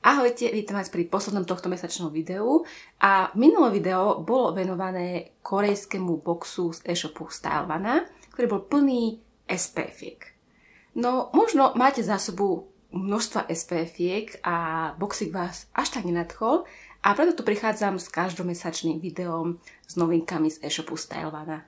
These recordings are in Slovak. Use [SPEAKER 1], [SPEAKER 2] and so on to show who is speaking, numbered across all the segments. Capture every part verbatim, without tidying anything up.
[SPEAKER 1] Ahojte, vítam vás pri poslednom tohto mesačnom videu a minulé video bolo venované korejskému boxu z e-shopu Stylevana, ktorý bol plný es pé efiek. No, možno máte za sebou množstva es pé efiek a boxík vás až tak nenadchol a preto tu prichádzam s každomesačným videom s novinkami z e-shopu Stylevana.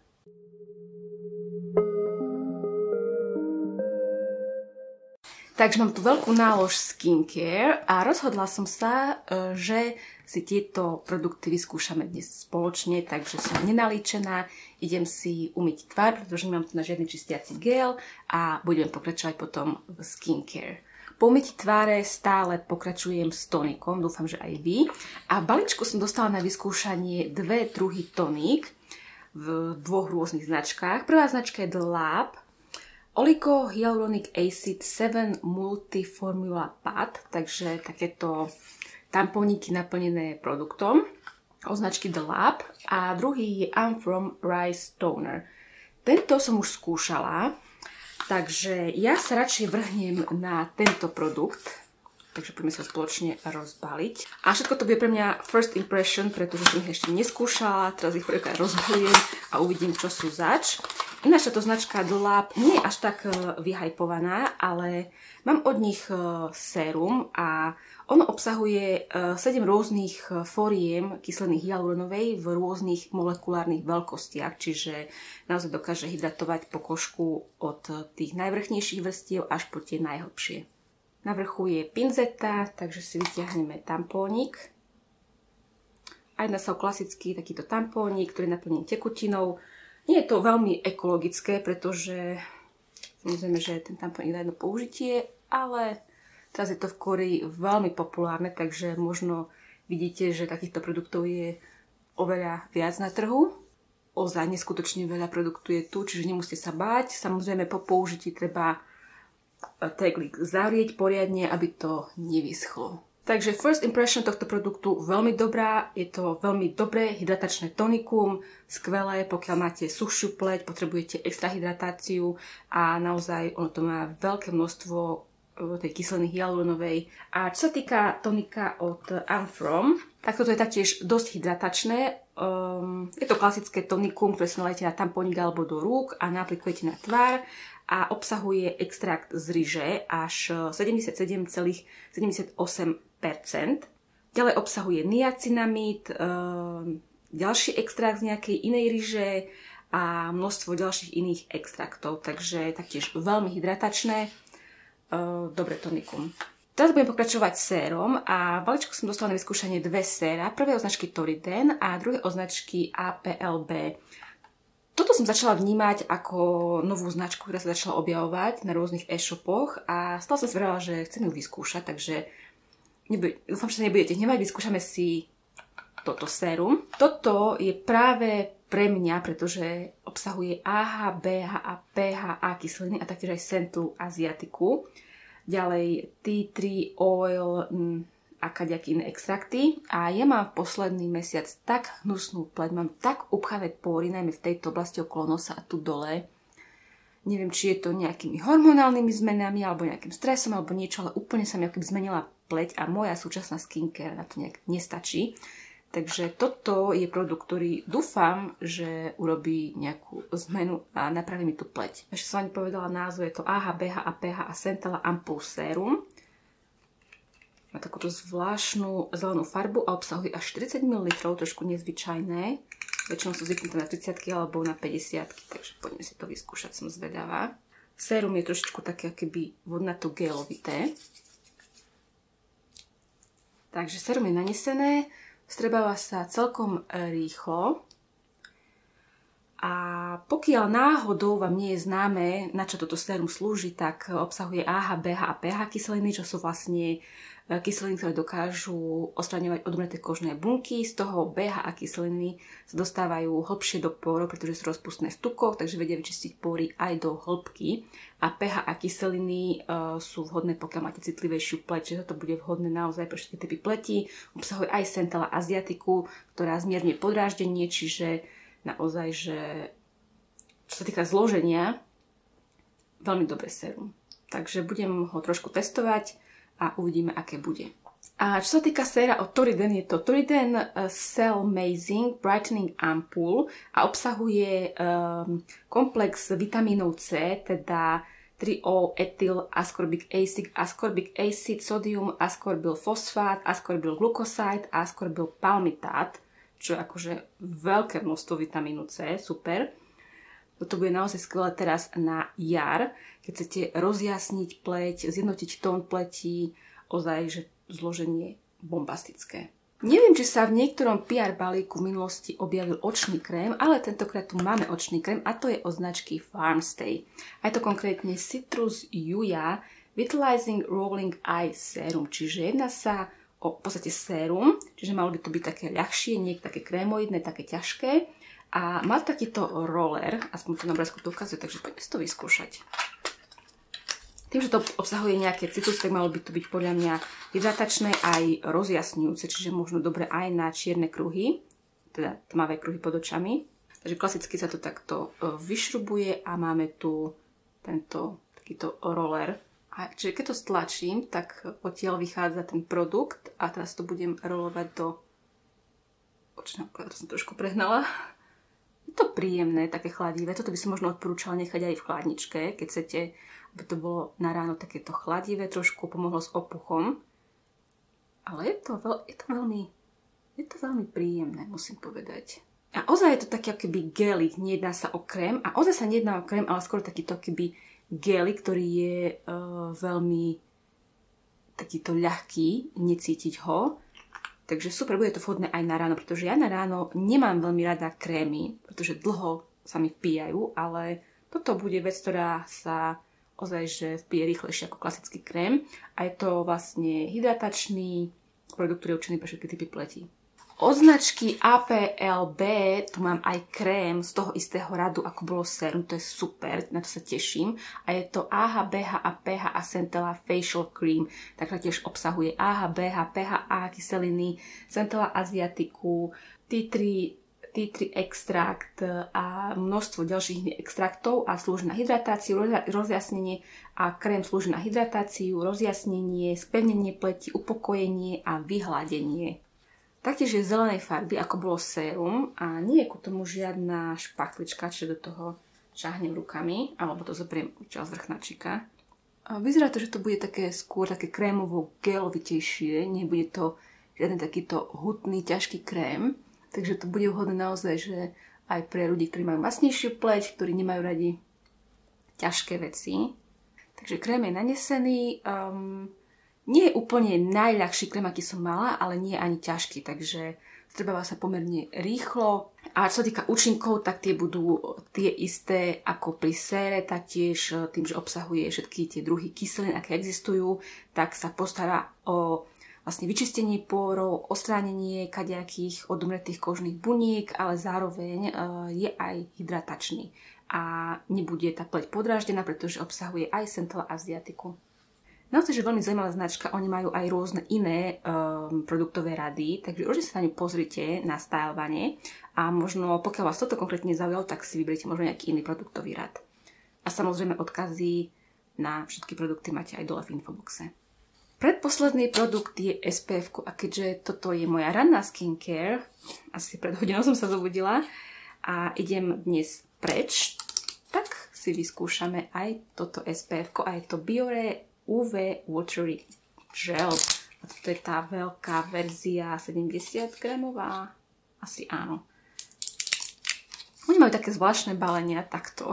[SPEAKER 1] Takže mám tu veľkú nálož skincare a rozhodla som sa, že si tieto produkty vyskúšame dnes spoločne, takže som nenalíčená. Idem si umyť tvár, pretože nemám tu na žiadny čistiaci gel a budem pokračovať potom v skincare. Po umytí tváre stále pokračujem s tonikom, dúfam, že aj vy. A v balíčku som dostala na vyskúšanie dve druhy toník v dvoch rôznych značkách. Prvá značka je The Lab Oligo Hyaluronic Acid sedem Multiformula Pad, takže takéto tampóniky naplnené produktom o značky The Lab, a druhý je I'm From Rice Toner. Tento som už skúšala, takže ja sa radšej vrhnem na tento produkt, takže poďme sa spoločne rozbaliť. A všetko to bude pre mňa first impression, pretože som ich ešte neskúšala, teraz ich prvýkrát rozbalím a uvidím, čo sú zač. Ináč táto značka The Lab nie je až tak vyhajpovaná, ale mám od nich sérum a ono obsahuje sedem rôznych foriem kyseliných hyaluronovej v rôznych molekulárnych veľkostiach, čiže naozaj dokáže hydratovať pokožku od tých najvrchnejších vrstiev až po tie najhlbšie. Na vrchu je pinzeta, takže si vyťahneme tampónik. A jedná sa o klasický takýto tampónik, ktorý je naplnený tekutinou. Nie je to veľmi ekologické, pretože samozrejme, že ten tampónik na jedno použitie, ale teraz je to v Kórei veľmi populárne, takže možno vidíte, že takýchto produktov je oveľa viac na trhu. Ozaj neskutočne veľa produktov je tu, čiže nemusíte sa báť. Samozrejme, po použití treba teglik zavrieť poriadne, aby to nevyschlo. Takže first impression tohto produktu veľmi dobrá, je to veľmi dobré hydratačné tonikum, skvelé, pokiaľ máte sušiu pleť, potrebujete extra hydratáciu a naozaj ono to má veľké množstvo tej kyseliny hyaluronovej. A čo sa týka tonika od I'm From, tak toto je taktiež dosť hydratačné. Um, je to klasické tonikum, ktoré si nalejete na tampónik alebo do rúk a naaplikujete na tvár a obsahuje extrakt z ryže až sedemdesiatsedem celá sedemdesiatosem percent. Ďalej obsahuje niacinamid, um, ďalší extrakt z nejakej inej ryže a množstvo ďalších iných extraktov, takže taktiež veľmi hydratačné. Dobre tonikum. Teraz budem pokračovať sérom a v balíčku som dostala na vyskúšanie dve séra. Prvé od značky Toriden a druhé od značky á pé el bé. Toto som začala vnímať ako novú značku, ktorá sa začala objavovať na rôznych e-shopoch a stala som si vrala, že chcem ju vyskúšať, takže nebude, dúfam, že sa nebudete hnevať, vyskúšame si toto sérum. Toto je práve pre mňa, pretože obsahuje á há, bé há a pé há á kyseliny a taktiež aj centlu aziatiku. Ďalej tea tree oil a kaďaké iné extrakty. A ja mám v posledný mesiac tak hnusnú pleť, mám tak upchané pory, najmä v tejto oblasti okolo nosa a tu dole. Neviem, či je to nejakými hormonálnymi zmenami, alebo nejakým stresom, alebo niečo, ale úplne sa mi ako keby zmenila pleť a moja súčasná skincare na to nejak nestačí. Takže toto je produkt, ktorý dúfam, že urobí nejakú zmenu a napraví mi tú pleť. Ešte som ani povedala názov, je to á há, bé há a pé há a Centella Ampoule Serum. Má takúto zvláštnu zelenú farbu a obsahuje až štyridsať mililitrov, trošku nezvyčajné. Väčšinou sú zvyknuté na tridsiatky alebo na päťdesiatky, takže poďme si to vyskúšať, som zvedavá. Sérum je trošičku také akoby vodnato-gelovité. Takže sérum je nanesené. Vstrebáva sa celkom rýchlo a pokiaľ náhodou vám nie je známe, na čo toto sérum slúži, tak obsahuje á há, bé há a pé há kyseliny, čo sú vlastne kyseliny, ktoré dokážu odstraňovať odumreté kožné bunky. Z toho bé há a kyseliny sa dostávajú hlbšie do pórov, pretože sú rozpustné v tukoch, takže vedia vyčistiť pory aj do hĺbky. A pé há a kyseliny uh, sú vhodné, pokiaľ máte citlivejšiu pleť, čiže toto bude vhodné naozaj pre všetky typy pleti. Obsahuje aj Centella aziatiku, ktorá zmierňuje podráždenie, čiže naozaj, že čo sa týka zloženia, veľmi dobré sérum. Takže budem ho trošku testovať a uvidíme, aké bude. A čo sa týka séra od Toriden, je to Toriden Cell Amazing Brightening Ampoule a obsahuje um, komplex vitamínov C, teda tri O etyl ascorbic acid, ascorbic acid, sodium, ascorbyl fosfát, ascorbyl glucoside a ascorbyl palmitát, čo je akože veľké množstvo vitamínu C, super. Toto bude naozaj skvelé teraz na jar, keď chcete rozjasniť pleť, zjednotiť tón pleti, ozaj, že zloženie bombastické. Neviem, či sa v niektorom pé er balíku v minulosti objavil očný krém, ale tentokrát tu máme očný krém a to je od značky Farmstay. A je to konkrétne Citrus Yuya Vitalizing Rolling Eye Serum, čiže jedná sa o v podstate sérum, čiže malo by to byť také ľahšie, nie také krémoidné, také ťažké. A má takýto roller, aspoň to na obrázku to ukazuje, takže poďme si to vyskúšať. Tým, že to obsahuje nejaké citrus, tak malo by to byť podľa mňa hydratačné aj rozjasňujúce, čiže možno dobre aj na čierne kruhy, teda tmavé kruhy pod očami. Takže klasicky sa to takto vyšrubuje a máme tu tento takýto roller. A čiže keď to stlačím, tak odtiaľ vychádza ten produkt a teraz to budem rolovať do očného okolia, to som trošku prehnala. Je to príjemné, také chladivé. Toto by som možno odporúčala nechať aj v chladničke, keď chcete, aby to bolo na ráno takéto chladivé, trošku pomohlo s opuchom. Ale je to, veľ, je to, veľmi, je to veľmi príjemné, musím povedať. A ozaj je to také akoby gely, nejedná sa o krém. A ozaj sa nejedná o krém, ale skôr takýto akoby gely, ktorý je uh, veľmi takýto ľahký, necítiť ho. Takže super, bude to vhodné aj na ráno, pretože ja na ráno nemám veľmi rada krémy, pretože dlho sa mi vpíjajú, ale toto bude vec, ktorá sa ozaj že vpije rýchlejšie ako klasický krém. A je to vlastne hydratačný produkt, ktorý je určený pre všetky typy pleti. Od značky á pé el bé tu mám aj krém z toho istého radu, ako bolo sérum, to je super, na to sa teším. A je to á há, bé há a pé há a Centella Facial Cream, takže tiež obsahuje á há, bé há, pé há á kyseliny, Centella Asiatiku, té tri, té tri extrakt a množstvo ďalších extraktov a slúži na hydratáciu, rozjasnenie a krém slúži na hydratáciu, rozjasnenie, spevnenie pleti, upokojenie a vyhladenie. Taktiež je zelenej farby, ako bolo sérum a nie je ku tomu žiadna špachlička, čiže do toho šáhnem rukami, alebo to zoberiem čas vrchnačika. A vyzerá to, že to bude také skôr také krémovo gelovitejšie, nebude to žiaden takýto hutný, ťažký krém, takže to bude vhodné naozaj, že aj pre ľudí, ktorí majú masnejšiu pleť, ktorí nemajú radi ťažké veci. Takže krém je nanesený. Um, Nie je úplne najľahší krém, aký som mala, ale nie je ani ťažký, takže strebáva sa pomerne rýchlo. A čo sa týka účinkov, tak tie budú tie isté ako pri sére, taktiež tým, že obsahuje všetky tie druhy kyselín, aké existujú, tak sa postará o vlastne vyčistenie pórov, odstránenie kadejakých odumretých kožných buniek, ale zároveň je aj hydratačný. A nebude tá pleť podráždená, pretože obsahuje aj Centella Asiatiku. Naozaj, že veľmi zaujímavá značka, oni majú aj rôzne iné um, produktové rady, takže určite sa na ňu pozrite na Stylevanie a možno pokiaľ vás toto konkrétne zaujalo, tak si vyberiete možno nejaký iný produktový rad. A samozrejme odkazy na všetky produkty máte aj dole v infoboxe. Predposledný produkt je es pé ef a keďže toto je moja ranná skincare, asi pred hodinou som sa zobudila a idem dnes preč, tak si vyskúšame aj toto es pé ef a je to Biore ú vé Watery Gel. A toto je tá veľká verzia sedemdesiat gramová. Asi áno. Oni majú také zvláštne balenia, takto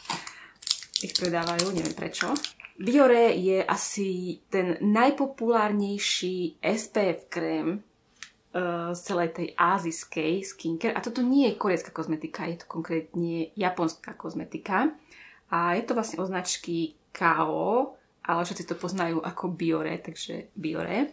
[SPEAKER 1] ich predávajú, neviem prečo. Biore je asi ten najpopulárnejší es pé ef krém uh, z celej tej ázijskej skincare. A toto nie je korejská kozmetika, je to konkrétne japonská kozmetika. A je to vlastne od značky ká ó, ale všetci to poznajú ako Biore, takže Biore.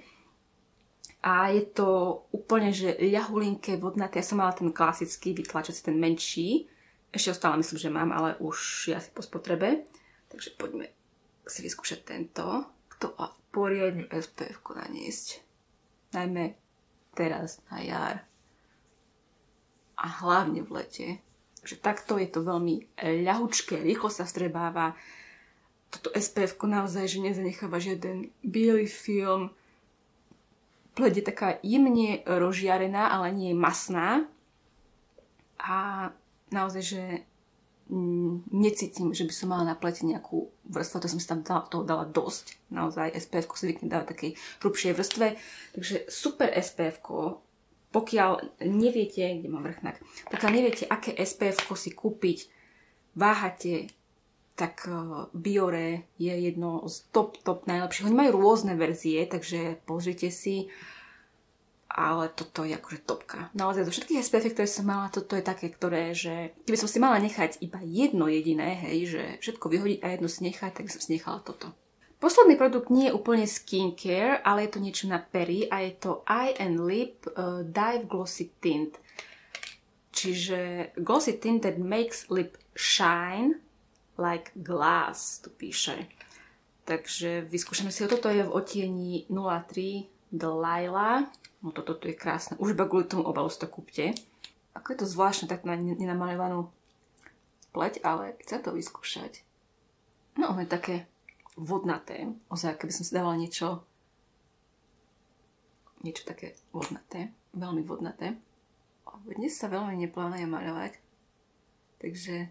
[SPEAKER 1] A je to úplne, že ľahulinké, vodnaté. Ja som mala ten klasický vytlačací, ten menší. Ešte ho stále myslím, že mám, ale už je asi po spotrebe. Takže poďme si vyskúšať tento. Kto a poriadne es pé ef naniesť. Najmä teraz na jar. A hlavne v lete. Takže takto je to veľmi ľahučké, rýchlo sa vstrebáva. Toto es pé ef naozaj, že nezanecháva žiaden biely film. pleť je taká jemne rozžiarená, ale nie je masná. A naozaj, že mm, necítim, že by som mala na pleti nejakú vrstvu, to som si tam dala, toho dala dosť. Naozaj es pé efko si zvykne dávať takej hrubšej vrstve. Takže super es pé efko. Pokiaľ neviete, kde mám vrchnak, pokiaľ neviete, aké es pé efko si kúpiť, váhate, tak Biore je jedno z top, top najlepších. Oni majú rôzne verzie, takže pozrite si. Ale toto je akože topka. Naozaj zo všetkých es pé ef, ktoré som mala, toto je také, ktoré, že keby som si mala nechať iba jedno jediné, hej, že všetko vyhodiť a jedno si nechať, tak by som si nechala toto. Posledný produkt nie je úplne skincare, ale je to niečo na pery a je to Eye and Lip uh, Dive Glossy Tint. Čiže Glossy Tint that makes lip shine like glass, tu píše. Takže vyskúšame si ho. Toto je v odtieni nula tri Delilah. No toto to je krásne. Už iba kvôli tomu obalu si to kúpte. Ako je to zvláštne tak na nenamalovanú pleť, ale chcem to vyskúšať. No, ono je také vodnaté. Ozaj, keby som si dávala niečo niečo také vodnaté. Veľmi vodnaté. O, dnes sa veľmi neplánuje maľovať. Takže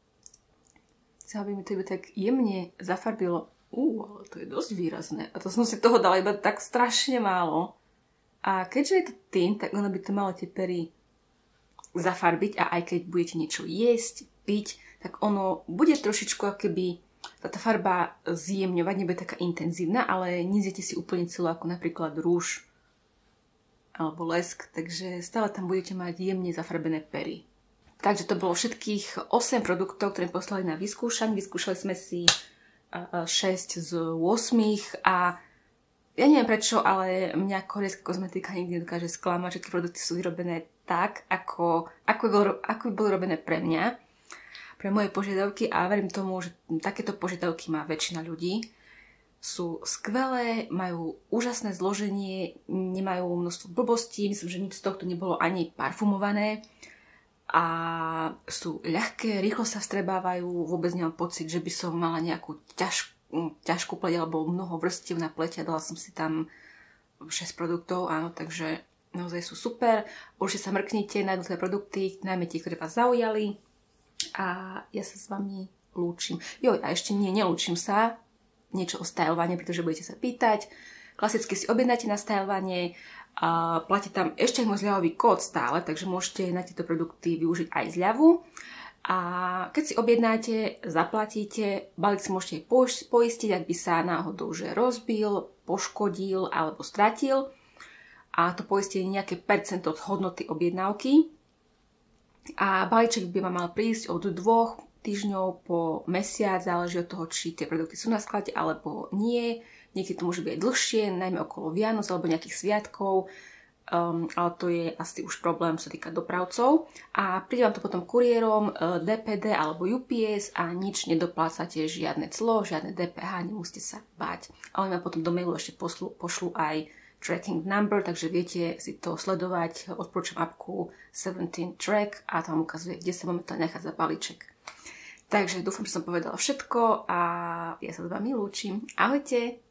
[SPEAKER 1] chcela by mi to iba tak jemne zafarbilo. Ú, ale to je dosť výrazné. A to som si toho dala iba tak strašne málo. A keďže je to tint, tak ono by to malo tie pery zafarbiť a aj keď budete niečo jesť, piť, tak ono bude trošičku ako keby tá farba zjemňovať, nebude taká intenzívna, ale nezjete si úplne celú ako napríklad rúž alebo lesk, takže stále tam budete mať jemne zafarbené pery. Takže to bolo všetkých osem produktov, ktoré poslali na vyskúšanie. Vyskúšali sme si šesť z ôsmich a ja neviem prečo, ale mňa korejská kozmetika nikdy nedokáže sklamať. Všetky produkty sú vyrobené tak, ako, ako, by bolo, ako by boli robené pre mňa, pre moje požiadavky a verím tomu, že takéto požiadavky má väčšina ľudí. Sú skvelé, majú úžasné zloženie, nemajú množstvo blbostí, myslím, že nič z tohto nebolo ani parfumované a sú ľahké, rýchlo sa vstrebávajú, vôbec nemám pocit, že by som mala nejakú ťažkú ťažkú pleť alebo mnoho vrstiev na pleti a dala som si tam šesť produktov, áno, takže naozaj sú super. Určite sa mrknite na jednotlivé produkty, najmä tie, ktoré vás zaujali a ja sa s vami lúčim. Joj, a ešte nie, nelúčim sa, niečo o stylovanie, pretože budete sa pýtať. Klasicky si objednáte na stylovanie, a platí tam ešte aj môj zľavový kód stále, takže môžete na tieto produkty využiť aj zľavu. A keď si objednáte, zaplatíte, balík si môžete poistiť, ak by sa náhodou že rozbil, poškodil alebo stratil. A to poistenie je nejaké percento od hodnoty objednávky. A balíček by vám mal prísť od dvoch týždňov po mesiac, záleží od toho, či tie produkty sú na sklade alebo nie. Niekedy to môže byť aj dlhšie, najmä okolo Vianoc alebo nejakých sviatkov. Um, ale to je asi už problém, čo sa týka dopravcov. A príde vám to potom kuriérom, uh, dé pé dé alebo ú pé es a nič nedoplácate, žiadne clo, žiadne dé pé há, nemusíte sa báť. A oni vám potom do mailu ešte pošlu, pošlu aj tracking number, takže viete si to sledovať. Odporúčam apku sedemnásť track a tam ukazuje, kde sa momentálne nachádza balíček. Takže dúfam, že som povedala všetko a ja sa s vami lúčim. Ahojte!